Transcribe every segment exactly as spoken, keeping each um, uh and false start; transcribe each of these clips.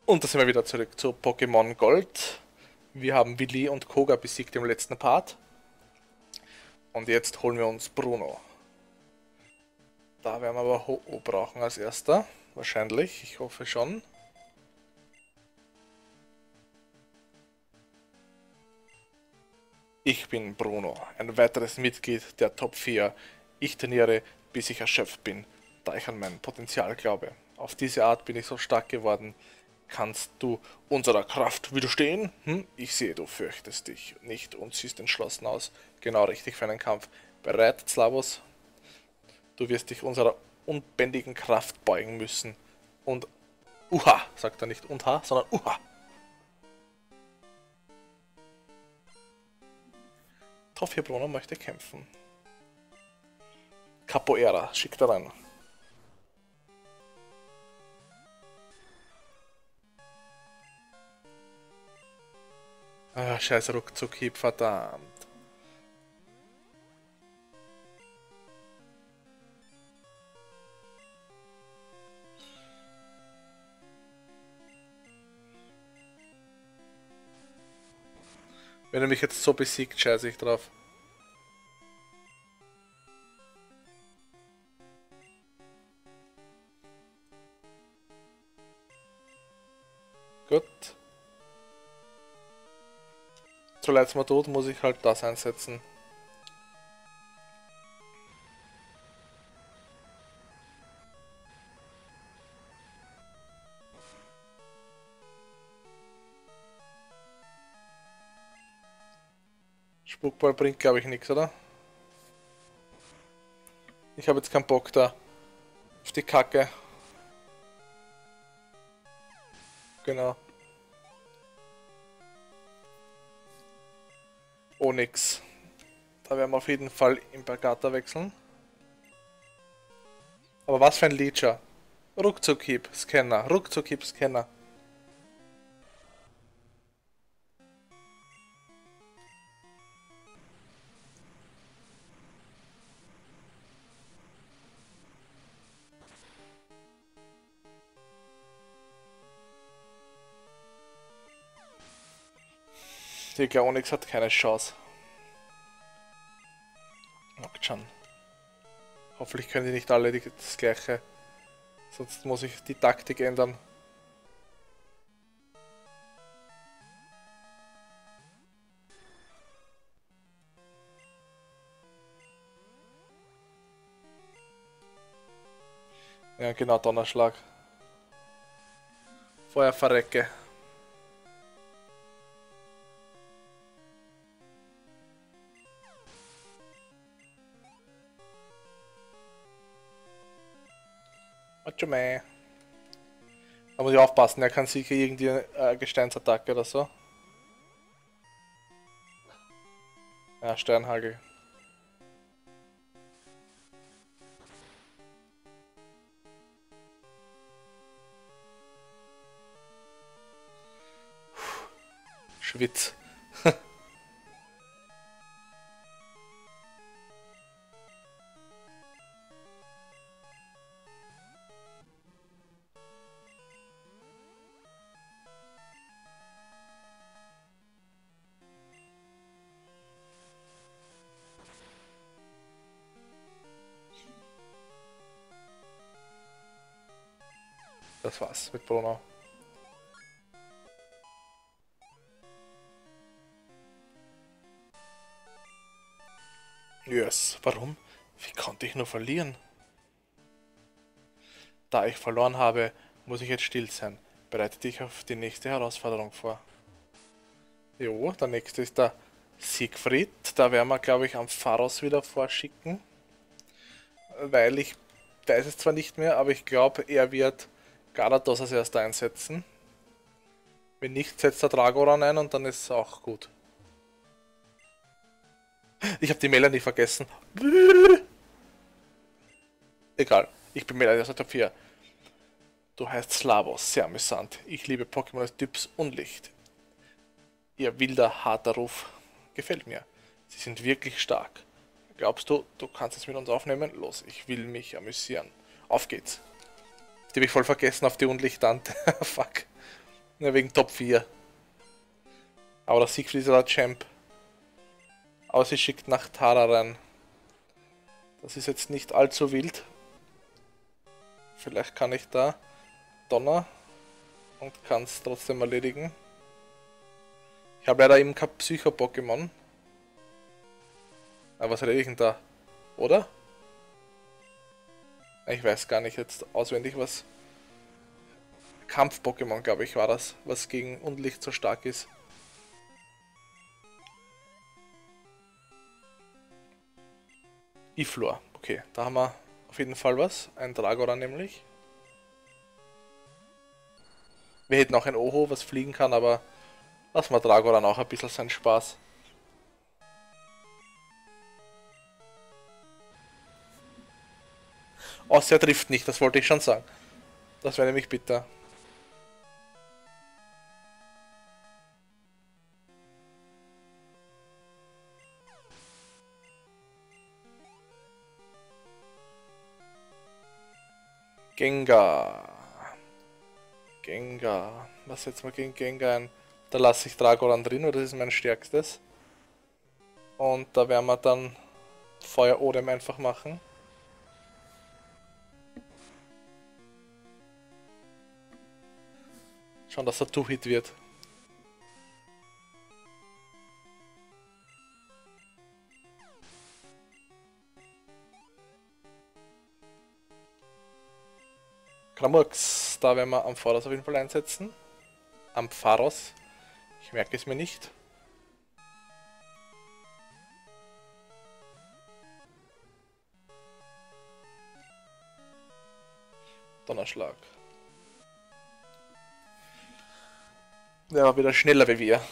Und da sind wir wieder zurück zu Pokémon Gold. Wir haben Willi und Koga besiegt im letzten Part. Und jetzt holen wir uns Bruno. Da werden wir aber Ho-Oh brauchen als erster. Wahrscheinlich, ich hoffe schon. Ich bin Bruno, ein weiteres Mitglied der Top vier. Ich trainiere, bis ich erschöpft bin, da ich an mein Potenzial glaube. Auf diese Art bin ich so stark geworden. Kannst du unserer Kraft widerstehen? Hm? Ich sehe, du fürchtest dich nicht und siehst entschlossen aus. Genau richtig für einen Kampf. Bereit, Slavos? Du wirst dich unserer unbändigen Kraft beugen müssen. Und Uha, sagt er nicht und ha, sondern Uha. Toffee Bruno möchte kämpfen. Capoeira, schickt er rein. Ah, scheiß Ruckzuck-Hieb, verdammt. Wenn er mich jetzt so besiegt, scheiße ich drauf. Gut. So leid es mir tut, muss ich halt das einsetzen. Spuckball bringt, glaube ich, nichts, oder? Ich habe jetzt keinen Bock da auf die Kacke. Genau. Oh, nix. Da werden wir auf jeden Fall im Bergata wechseln. Aber was für ein Leecher. Ruckzuck-Hieb, Scanner, Ruckzuck-Hieb, Scanner. Digga, Onyx hat keine Chance. Nocturne. Hoffentlich können die nicht alle die, das gleiche. Sonst muss ich die Taktik ändern. Ja, genau, Donnerschlag. Feuer verrecke. Macho-Meh. Da muss ich aufpassen, er kann sicher irgendwie eine äh, Gesteinsattacke oder so. Ja, Sternhagel. Schwitz. Das war's mit Bruno. Yes, warum? Wie konnte ich nur verlieren? Da ich verloren habe, muss ich jetzt still sein. Bereite dich auf die nächste Herausforderung vor. Jo, der nächste ist der Siegfried. Da werden wir, glaube ich, am Pharos wieder vorschicken. Weil ich weiß es zwar nicht mehr, aber ich glaube, er wird Galatos als erster einsetzen. Wenn nicht, setzt der Dragoran ein und dann ist es auch gut. Ich habe die Melanie vergessen. Egal, ich bin Melanie aus der Top vier. Du heißt Slavos, sehr amüsant. Ich liebe Pokémon des Typs Unlicht. Ihr wilder, harter Ruf gefällt mir. Sie sind wirklich stark. Glaubst du, du kannst es mit uns aufnehmen? Los, ich will mich amüsieren. Auf geht's. Die habe ich voll vergessen auf die Unlichtante. Fuck. Ja, wegen Top vier. Aber der Siegfried ist ja der Champ. Aber sie schickt nach Tara rein. Das ist jetzt nicht allzu wild. Vielleicht kann ich da Donner und kann es trotzdem erledigen. Ich habe leider eben kein Psycho-Pokémon. Aber was erledige ich denn da? Oder? Ich weiß gar nicht jetzt auswendig, was... Kampf-Pokémon, glaube ich, war das, was gegen Unlicht so stark ist. Iflor, okay, da haben wir auf jeden Fall was. Ein Dragoran nämlich. Wir hätten auch ein Oho, was fliegen kann, aber lassen wir Dragoran auch ein bisschen seinen Spaß. Oh, er trifft nicht, das wollte ich schon sagen. Das wäre nämlich bitter. Gengar. Gengar. Was setzen wir gegen Gengar ein? Da lasse ich Dragoran drin, oder das ist mein stärkstes. Und da werden wir dann Feuer Odem einfach machen. Schauen, dass er Two-Hit wird. Kramux, da werden wir Ampharos auf jeden Fall einsetzen. Ampharos. Ich merke es mir nicht. Donnerschlag. Der war wieder schneller wie wir.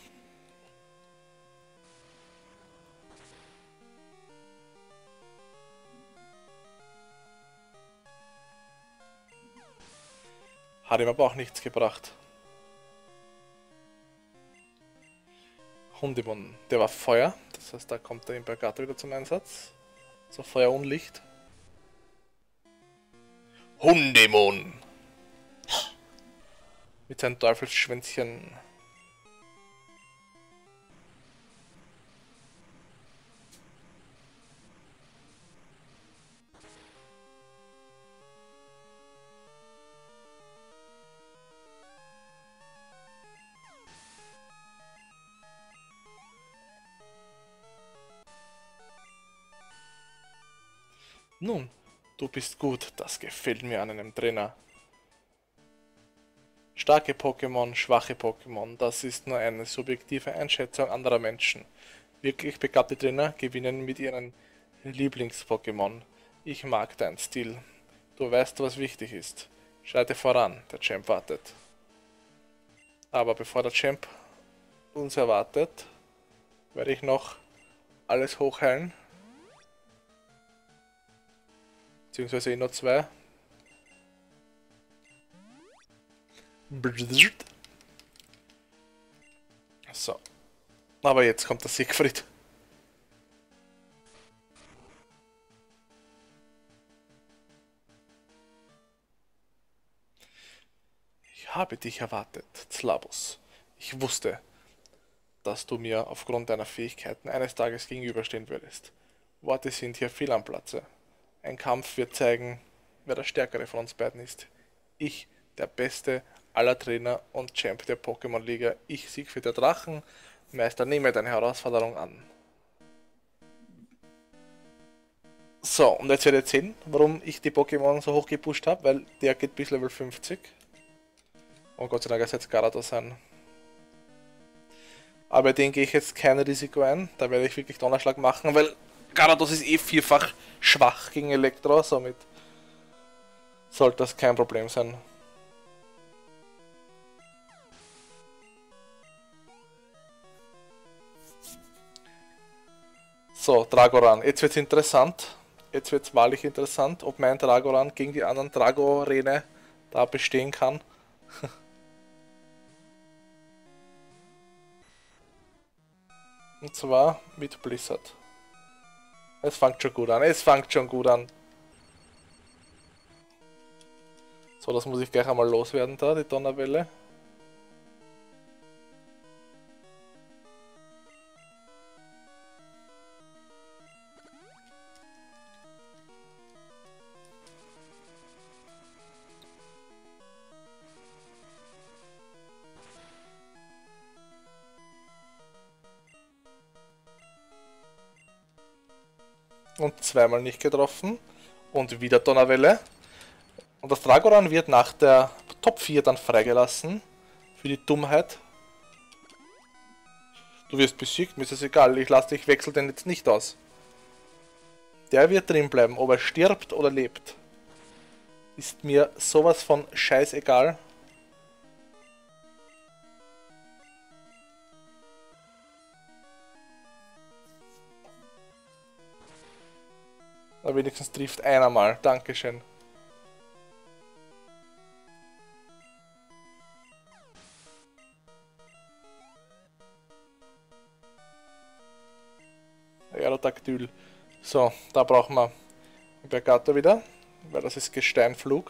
Hat ihm aber auch nichts gebracht. Hundemon, der war Feuer, das heißt, da kommt der Impergator wieder zum Einsatz. So Feuer und Licht. Hundemon! Mit seinem Teufelsschwänzchen. Nun, du bist gut, das gefällt mir an einem Trainer. Starke Pokémon, schwache Pokémon, das ist nur eine subjektive Einschätzung anderer Menschen. Wirklich begabte Trainer gewinnen mit ihren Lieblings-Pokémon. Ich mag deinen Stil. Du weißt, was wichtig ist. Schreite voran, der Champ wartet. Aber bevor der Champ uns erwartet, werde ich noch alles hochheilen. Beziehungsweise eh nur zwei. So. Aber jetzt kommt der Siegfried. Ich habe dich erwartet, Zlabus. Ich wusste, dass du mir aufgrund deiner Fähigkeiten eines Tages gegenüberstehen würdest. Worte sind hier fehl am Platze. Ein Kampf wird zeigen, wer der Stärkere von uns beiden ist. Ich, der Beste aller Trainer und Champ der Pokémon-Liga. Ich, Siegfried der Drachen, Meister, nehme deine Herausforderung an. So, und jetzt werdet ihr sehen, warum ich die Pokémon so hoch gepusht habe, weil der geht bis Level fünfzig. Und Gott sei Dank ist jetzt Gyarados ein. Aber den gehe ich jetzt kein Risiko ein, da werde ich wirklich Donnerschlag machen, weil Gyarados ist eh vierfach schwach gegen Elektro, somit sollte das kein Problem sein. So, Dragoran. Jetzt wird es interessant. Jetzt wird es wahrlich interessant, ob mein Dragoran gegen die anderen Dragorene da bestehen kann. Und zwar mit Blizzard. Es fängt schon gut an. Es fängt schon gut an. So, das muss ich gleich einmal loswerden da, die Donnerwelle. Und zweimal nicht getroffen. Und wieder Donnerwelle. Und das Dragoran wird nach der Top vier dann freigelassen. Für die Dummheit. Du wirst besiegt, mir ist es egal. Ich lasse dich, wechsel den jetzt nicht aus. Der wird drin bleiben, ob er stirbt oder lebt. Ist mir sowas von scheißegal. Aber wenigstens trifft einer mal. Dankeschön. Aerodactyl. So, da brauchen wir Bergato wieder, weil das ist Gesteinflug.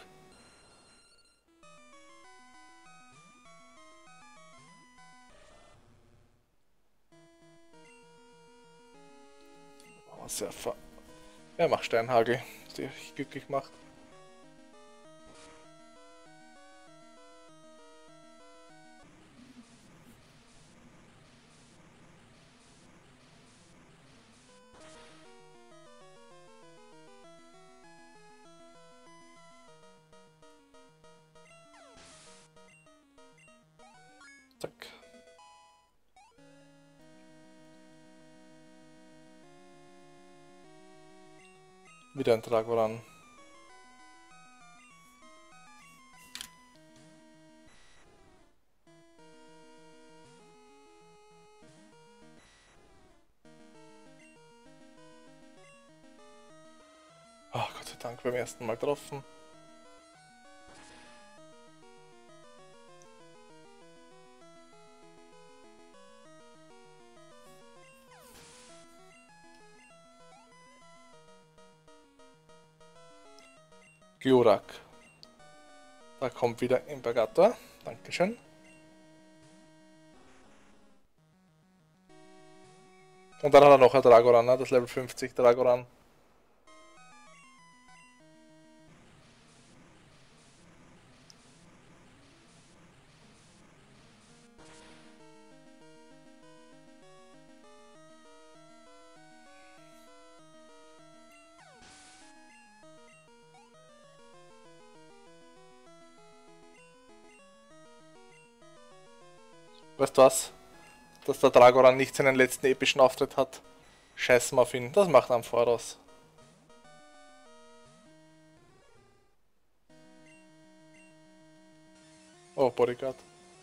Oh, sehr ver... Ja, mach Steinhagel, der dich glücklich macht. Zack. Wieder ein Dragoran. Oh, Gott sei Dank beim ersten Mal getroffen. Glurak. Da kommt wieder Imperator. Dankeschön. Und dann hat er noch ein Dragoran, ne? Das Level fünfzig Dragoran. Weißt du was? Dass der Dragoran nicht seinen letzten epischen Auftritt hat. Scheißen auf ihn. Das macht am voraus. Oh, Bodyguard.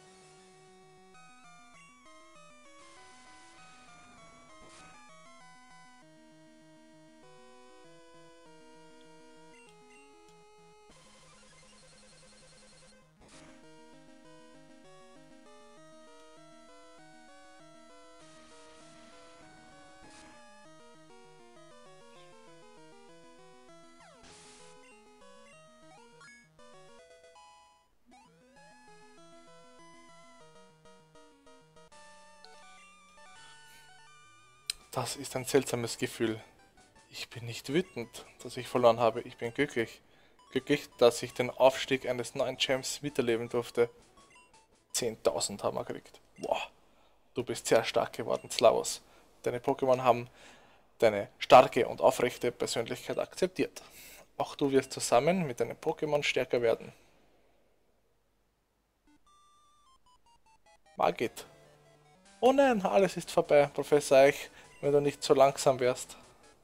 Das ist ein seltsames Gefühl. Ich bin nicht wütend, dass ich verloren habe. Ich bin glücklich. Glücklich, dass ich den Aufstieg eines neuen Champs miterleben durfte. zehntausend haben wir gekriegt. Wow, du bist sehr stark geworden, Slavos. Deine Pokémon haben deine starke und aufrechte Persönlichkeit akzeptiert. Auch du wirst zusammen mit deinen Pokémon stärker werden. Margit. Oh nein, alles ist vorbei, Professor Eich, wenn du nicht so langsam wärst.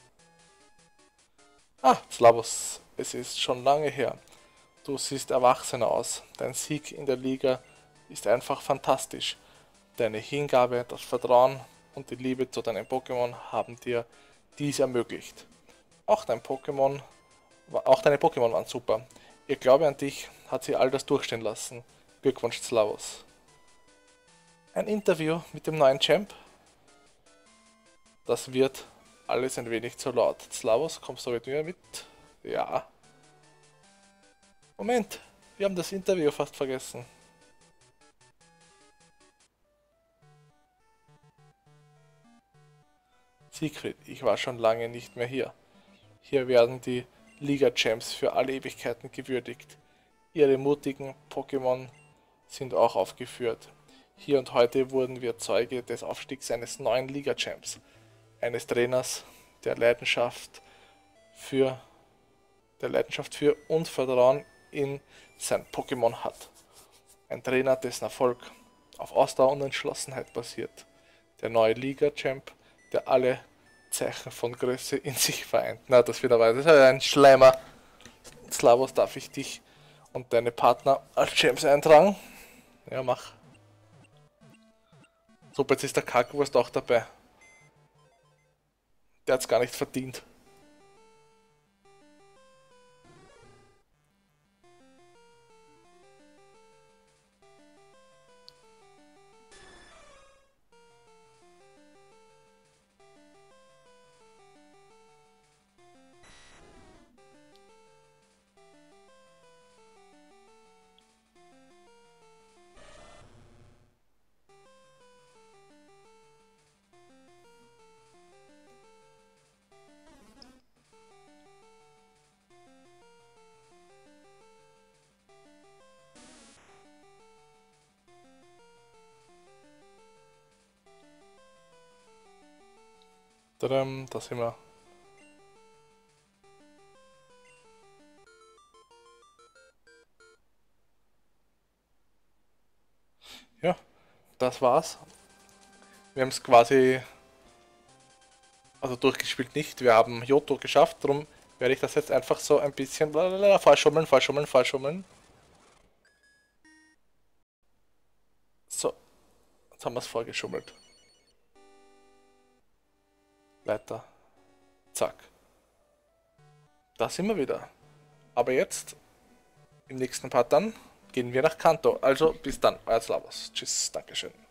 Ah, Slavos, es ist schon lange her. Du siehst erwachsener aus. Dein Sieg in der Liga ist einfach fantastisch. Deine Hingabe, das Vertrauen und die Liebe zu deinen Pokémon haben dir dies ermöglicht. Auch dein Pokémon, auch deine Pokémon waren super. Ihr Glaube an dich hat sie all das durchstehen lassen. Glückwunsch, Slavos. Ein Interview mit dem neuen Champ. Das wird alles ein wenig zu laut. Slavos, kommst du mit mir mit? Ja. Moment, wir haben das Interview fast vergessen. Siegfried, ich war schon lange nicht mehr hier. Hier werden die Liga-Champs für alle Ewigkeiten gewürdigt. Ihre mutigen Pokémon sind auch aufgeführt. Hier und heute wurden wir Zeuge des Aufstiegs eines neuen Liga-Champs. Eines Trainers, der Leidenschaft für der Leidenschaft für und Vertrauen in sein Pokémon hat. Ein Trainer, dessen Erfolg auf Ausdauer und Entschlossenheit basiert. Der neue Liga-Champ, der alle Zeichen von Größe in sich vereint. Na, das wird aber das ist ein Schleimer. Slavos, darf ich dich und deine Partner als Champs eintragen? Ja, mach. Super, jetzt ist der Kackwurst auch dabei. Der hat's gar nicht verdient. Tadam, da sind wir. Ja, das war's. Wir haben es quasi, also durchgespielt nicht. Wir haben Johto geschafft, darum werde ich das jetzt einfach so ein bisschen blablabla, vorschummeln, vorschummeln, vorschummeln. So, jetzt haben wir es vorgeschummelt. Weiter. Zack. Da sind wir wieder. Aber jetzt, im nächsten Part dann, gehen wir nach Kanto. Also bis dann, euer Slavos. Tschüss, Dankeschön.